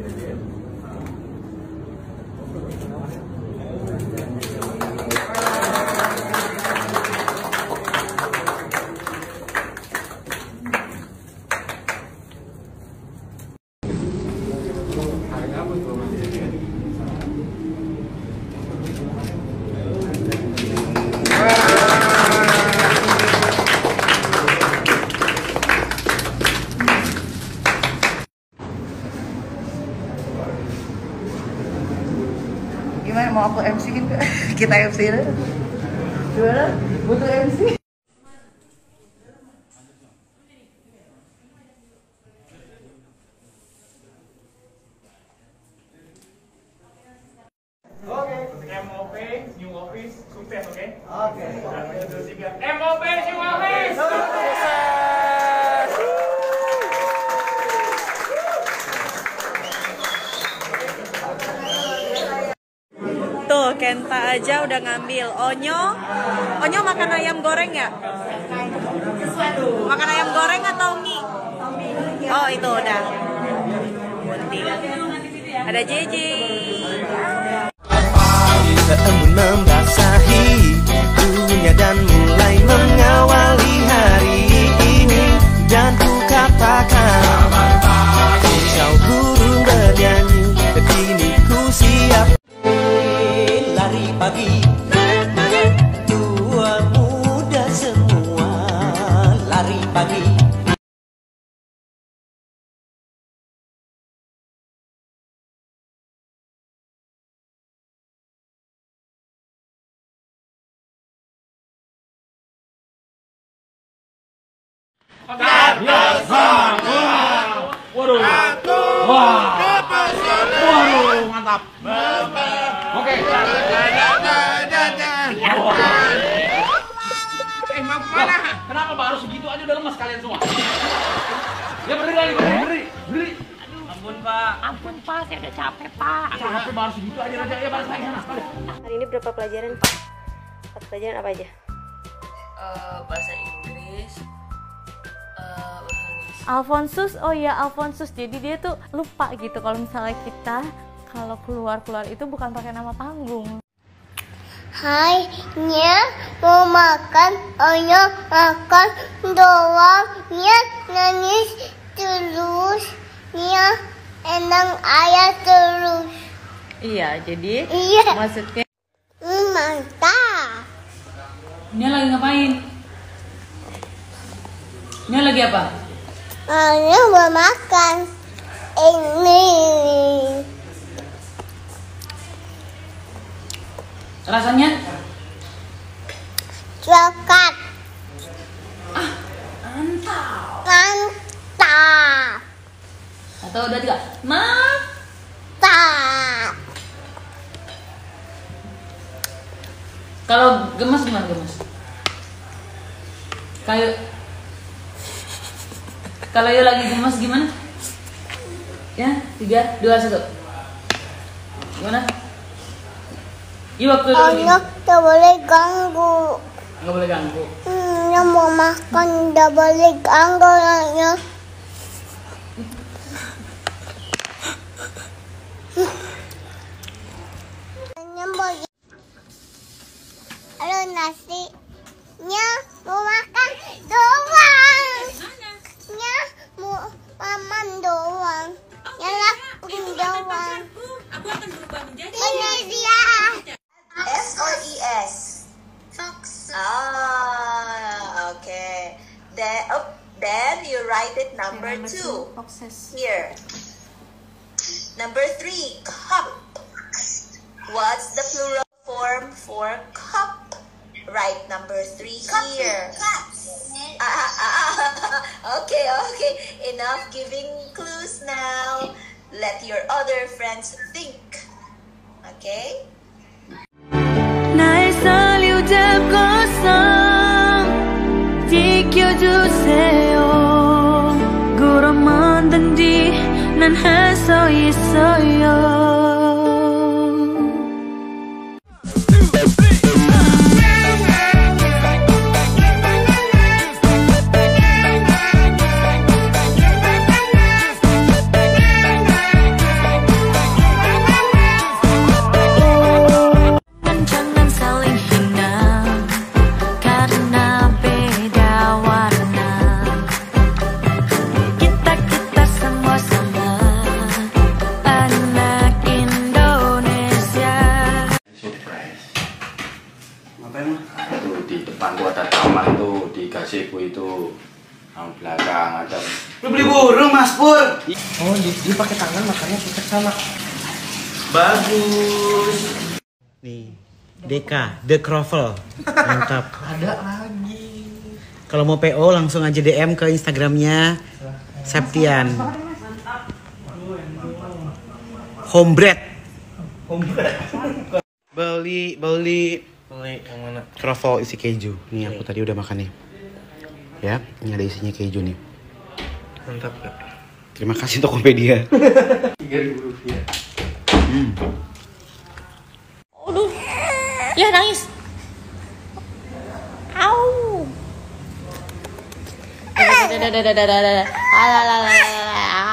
Gimana, mau aku MC-in gak? Kita MC-in aja. Gimana? Butuh MC? Oke, MOP, New Office, sukses, oke? Oke. 1, 2, 3. MOP, New Office! Sukses! Tuh, Kenta aja udah ngambil. Onyo makan ayam goreng ya? Makan ayam goreng atau mie? Oh, itu udah. Bunti. Ada JJ. Embun membasahi dunia dan mulai mengawali hari ini. Dan ku katakan kau burung bernyanyi, kini ku siap lari pagi. Tua muda semua lari pagi. Waduh. Wah. Waduh, mantap. Oke. Mau kemana? Kenapa baru segitu aja udah lemas kalian semua? Ya berdiri lagi, berdiri. Ampun Pak, saya udah capek Pak. Capek baru segitu aja aja, ya balik lagi sana. Hari ini berapa pelajaran, Pak? Pelajaran apa aja? Bahasa Inggris. Alfonsus, oh ya Alfonsus. Jadi dia tuh lupa gitu kalau misalnya kita kalau keluar itu bukan pakai nama panggung. Hai, Nya mau makan, Nya makan doang, Nya nangis terus, Nya enang ayah terus. Iya, jadi maksudnya mantap. Nya lagi ngapain? Nya lagi apa? Nya mau makan ini. Rasanya? Coklat. Mantap. Atau udah tiga? Mantap. Kalau gemes gimana gemes? Kalau yuk lagi gemes gimana? Ya, 3, 2, 1. Gimana? Yuk waktu Nya tak boleh ganggu. nggak boleh ganggu. Nya mau makan, tak boleh ganggu Nya. Nya boleh. Halo nasi. Nya mau makan doang. Nya mau makan doang. Nya lapun doang. Aku akan berubah menjadi Ini dia. S or ES? Fox. Okay. Then you write it number 2. Here. Number 3, cup. What's the plural form for cup? Write number 3 here. Cups. Okay. Enough giving clues now. Let your other friends think. Okay? 날 살려잡고서 지켜주세요. 그럼 언제든지 난 할 수 있어요. Belakang ada. Lu beli burung Mas Pur. Oh, dia pakai tangan makannya pucat sama. Bagus. Nih, Deka, The Croffle. Mantap. Ada lagi. Kalau mau PO langsung aja DM ke Instagramnya Septian. Homebread. Beli yang mana? Croffle isi keju. Nih aku tadi udah makan nih. Ya, ini ada isinya keju nih. Mantap Kak. Terima kasih Tokopedia. 3.000 rupiah. Aduh. Ya nangis. Au.